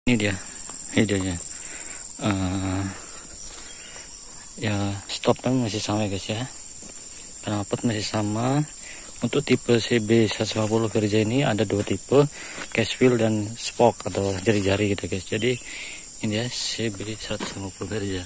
Ini dia videonya. Ya stopnya masih sama guys ya, knalpot masih sama. Untuk tipe CB 150 Verja ini ada dua tipe, cash wheel dan spoke atau jari-jari gitu guys. Jadi ini ya CB 150 Verja.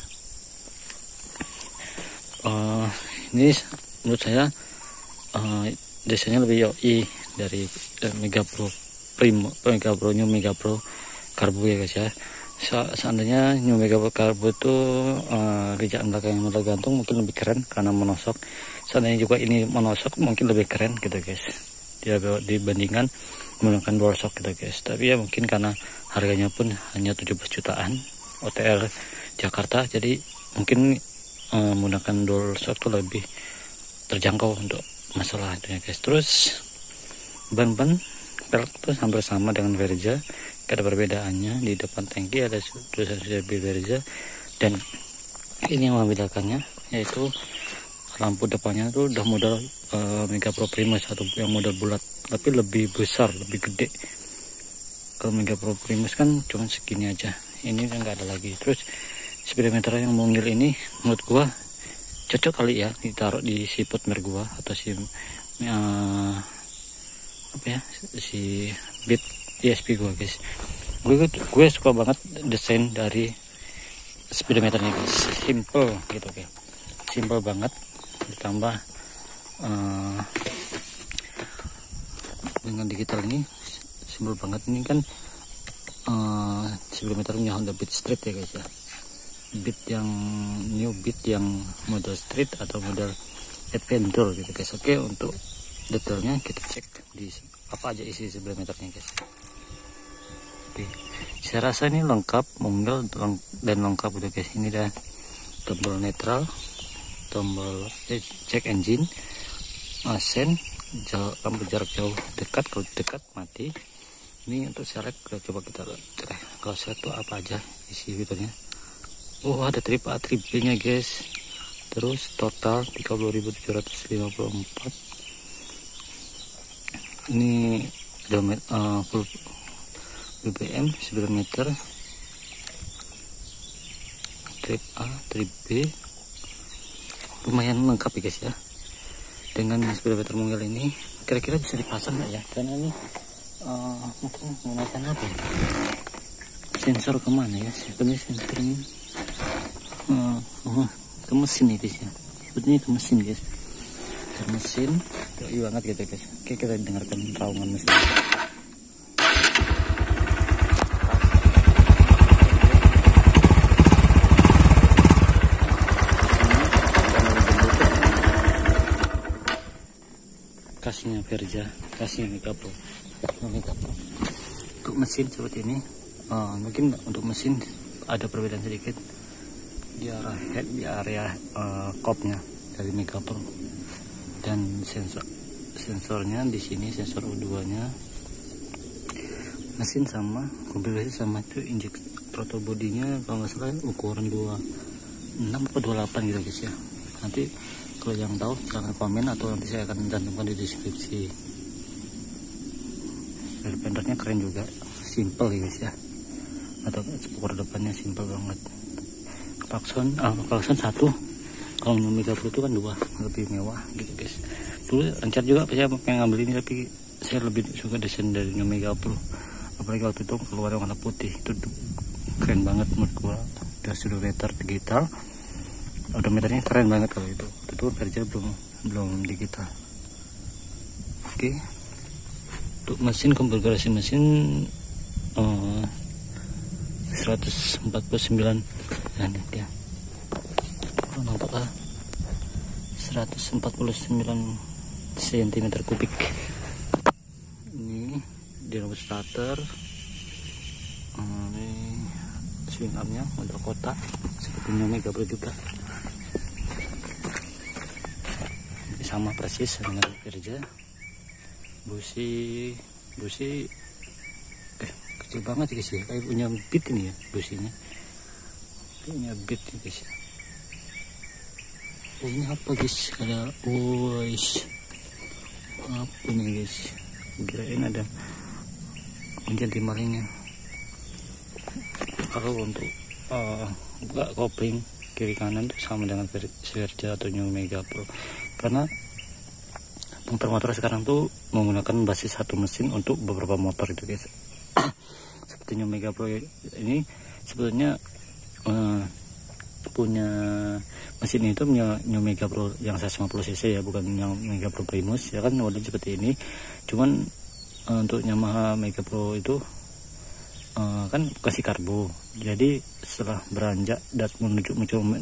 Ini menurut saya desainnya lebih yoi dari Mega Pro Primo, Mega Pro New Mega Pro Carbo ya guys ya. Seandainya New Mega Pro Carbo itu rijaan belakang yang model gantung mungkin lebih keren karena monosok. Seandainya juga ini monosok mungkin lebih keren gitu guys, dia dibandingkan menggunakan dual shock gitu guys. Tapi ya mungkin karena harganya pun hanya 17 jutaan OTR Jakarta, jadi mungkin menggunakan dual shock itu lebih terjangkau untuk masalah itu ya guys. Terus ban pelek itu hampir sama dengan Verja, ada perbedaannya. Di depan tangki ada tulisan CB Verja, dan ini yang membedakannya yaitu lampu depannya itu udah model Mega Pro Primus atau yang model bulat, tapi lebih besar, lebih gede. Kalau Mega Pro Primus kan cuma segini aja, ini kan nggak ada lagi. Terus speedometer yang mungil ini menurut gua cocok kali ya ditaruh di siput mer gua atau si si bit ESP gua guys. Gue suka banget desain dari speedometernya guys, simple gitu guys, simple banget, ditambah dengan digital ini simple banget. Ini kan speedometernya Honda Beat Street ya guys ya, Beat yang new, Beat yang model street atau model adventure gitu guys. Oke, untuk detailnya kita cek di apa aja isi speedometernya guys. Oke, saya rasa ini lengkap, mungil dan lengkap udah guys. Ini dah tombol netral, tombol cek engine, sen, lampu jarak jauh, dekat, kalau dekat mati. Ini untuk select, coba kita cek kalau select tuh apa aja isi fiturnya. Oh, ada trip A, trip B nya guys. Terus total 30.754. Ini full BBM, speedometer, trip A, trip B, lumayan lengkap ya guys ya. Dengan speedometer mungil ini kira-kira bisa dipasang nggak ya, karena ini mungkin menggunakan apa ya? Sensor kemana ya, sebenarnya sensor ini ke mesin nih guys ya, sebetulnya ke mesin guys, ke mesin keren banget gitu guys. Oke, kita dengarkan raungan mesin. Kasihnya Verja, kasih Mega Pro. Untuk mesin seperti ini, mungkin untuk mesin ada perbedaan sedikit di arah head, di area kopnya dari Mega Pro, dan sensornya di sini, sensor U2 nya mesin sama, konfigurasi sama. Itu injek throttle bodinya kalau nggak salah ukuran 26 atau 28 gitu guys ya. Nanti kalau yang tahu silahkan komen atau nanti saya akan cantumkan di deskripsi. Rear fendernya keren juga, simple ya guys ya, atau spoiler depannya simple banget. Klakson satu, kalau Mega Pro itu kan dua, lebih mewah gitu guys. Dulu rencar juga saya pengen ngambil ini, tapi saya lebih suka desain dari Mega Pro, apalagi waktu itu keluar warna putih, itu keren banget menurut gua. Udah speedometer digital, odometernya keren banget. Kalau itu Verja belum digital. Oke, untuk mesin, konfigurasi mesin 149 dan dia nampaklah 149 cm kubik. Ini di lampu starter, ini swing armnya model kotak seperti Mega Pro juga, sama persis dengan Verja. Busi kecil banget guys ya, kayak punya Beat ini ya, businya punya Beat ya guys. Oh, ini apa guys, ada apa nih guys, kirain ada menjadi malingnya. kalau untuk buka kopling kiri kanan itu sama dengan Verja atau New Mega Pro, karena motor-motor sekarang tuh menggunakan basis satu mesin untuk beberapa motor itu guys. Seperti New Mega Pro ini sebetulnya punya mesin itu punya New Mega Pro yang 150 cc ya, bukan yang Mega Pro Primus ya kan, modelnya seperti ini. Cuman untuk Yamaha Mega Pro itu kan kasih karbo, jadi setelah beranjak dan menuju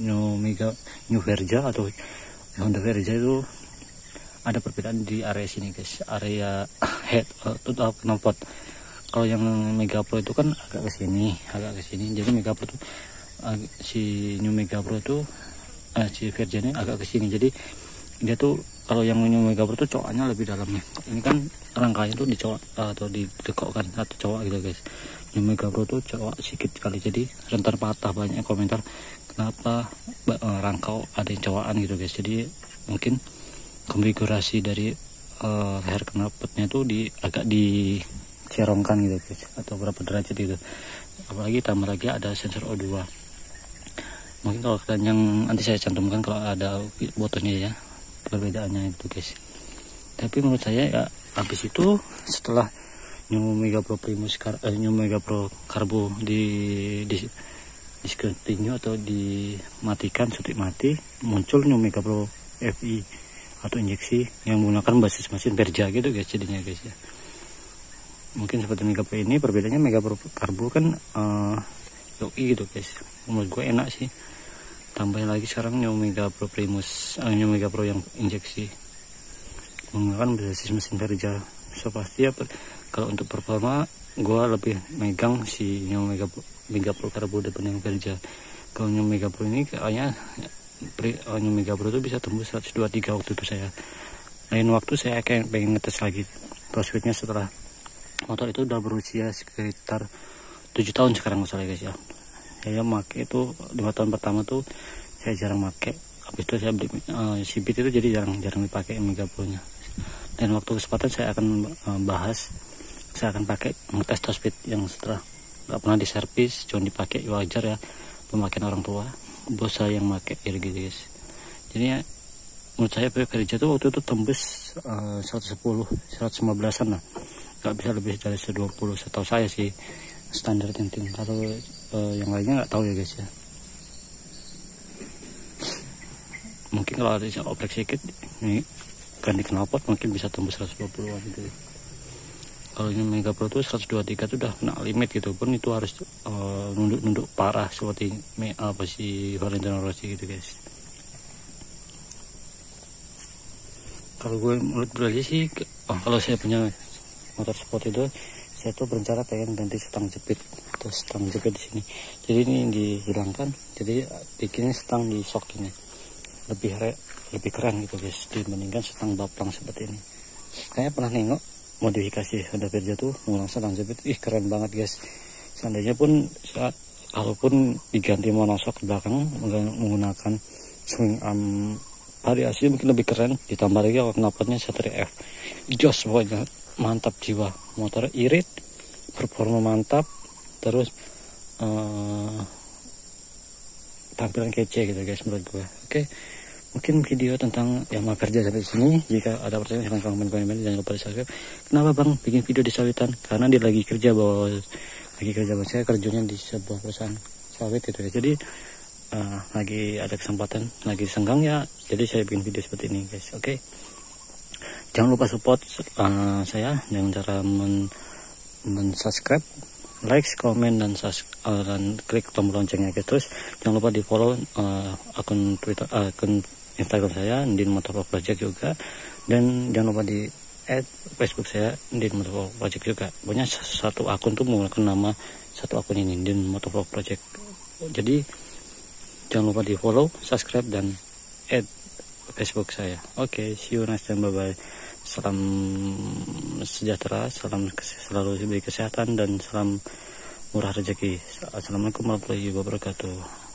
New Verja atau Honda Verja itu ada perbedaan di area sini guys, area head atau knalpot. Kalau yang Mega Pro itu kan agak ke sini, jadi Mega Pro itu si New Mega Pro itu si Verja ini agak ke sini, jadi dia tuh kalau yang New Mega Pro itu coaknya lebih dalamnya. Ini kan rangkanya tuh dicowak atau didekokkan satu cowak gitu guys. New Mega Pro tuh cowak sedikit kali, jadi rentan patah. Banyak komentar kenapa rangkau ada yang cowakan gitu guys. Jadi mungkin konfigurasi dari leher knalpotnya tuh agak dicerongkan gitu guys, atau berapa derajat gitu. Apalagi tambah lagi ada sensor O2. Mungkin kalau kalian yang nanti saya cantumkan kalau ada fotonya ya, perbedaannya itu guys. Tapi menurut saya ya habis itu setelah New Mega Pro Primus New Mega Pro Karbo discontinue atau dimatikan, suntik mati, muncul New Mega Pro FI atau injeksi yang menggunakan basis mesin Verja gitu guys jadinya guys ya. Mungkin seperti Mega Pro ini, perbedaannya Mega Pro Karbo kan Yoki gitu guys. Menurut gue enak sih. Tambah lagi sekarang New Mega Pro Primus, New Mega Pro yang injeksi menggunakan basis mesin Verja. So pasti ya, kalau untuk performa gue lebih megang si New Mega Pro Karbo depan yang Verja. Kalau New Mega Pro ini kayaknya New Mega Pro itu bisa tembus 123 waktu itu saya. Lain waktu saya kayak pengen ngetes lagi crossfitnya setelah motor itu udah berusia sekitar 7 tahun sekarang masalah guys ya. Saya pakai itu 5 tahun pertama tuh saya jarang pakai. Habis itu saya beli si Beat itu, jadi jarang dipakai Mega Pro nya. Dan waktu kesempatan saya akan saya akan pakai ngetes top speed yang setelah nggak pernah diservis, cuma dipakai wajar ya, pemakaian orang tua, bos saya yang pakai gitu guys. Jadi ya, menurut saya Verja tuh waktu itu tembus 115an lah, nggak bisa lebih dari 120 setahu saya sih standar tinting. Kalau yang lainnya nggak tahu ya guys ya. Mungkin kalau ada yang oprek sedikit ini ganti knalpot mungkin bisa tembus 120an gitu. Kalau ini Mega Pro tuh 123 tuh udah kena limit gitu, pun itu harus nunduk parah seperti si Valentino Rossi gitu guys. Kalau gue menurut pribadi sih kalau saya punya motor sport itu, saya tuh berencana pengen ganti stang jepit atau stang jepit di sini. Jadi ini dihilangkan, jadi bikinnya stang di shock ini. Lebih keren gitu guys dibandingkan stang baplang seperti ini. Kayaknya pernah nengok modifikasi Honda Verja tuh mengulang stang jepit, keren banget guys. Seandainya pun kalaupun diganti monoshock ke belakang menggunakan swing arm variasi mungkin lebih keren. Ditambah lagi kalau knalpotnya Satria F, jos pokoknya mantap jiwa. Motor irit, performa mantap, terus tampilan kece gitu guys menurut gue. Oke. Mungkin video tentang Yamaha Verja sampai sini. Jika ada pertanyaan silahkan komen. Jangan lupa di subscribe. Kenapa bang bikin video di sawitan? Karena dia lagi kerja saya kerjanya di sebuah perusahaan sawit gitu ya. Jadi lagi ada kesempatan, lagi senggang ya. Jadi saya bikin video seperti ini guys. Oke. Jangan lupa support saya dengan cara subscribe, like, komen, dan klik tombol loncengnya guys. Terus jangan lupa di follow akun Twitter, akun Instagram saya Ndin Motovlog Project juga, dan jangan lupa di add Facebook saya Ndin Motovlog Project juga. Pokoknya satu akun tuh menggunakan nama satu akun ini, Ndin Motovlog Project. Jadi jangan lupa di follow, subscribe, dan add Facebook saya. Oke, see you next time, bye bye. Salam sejahtera, salam selalu diberi kesehatan, dan salam murah rezeki. Assalamualaikum warahmatullahi wabarakatuh.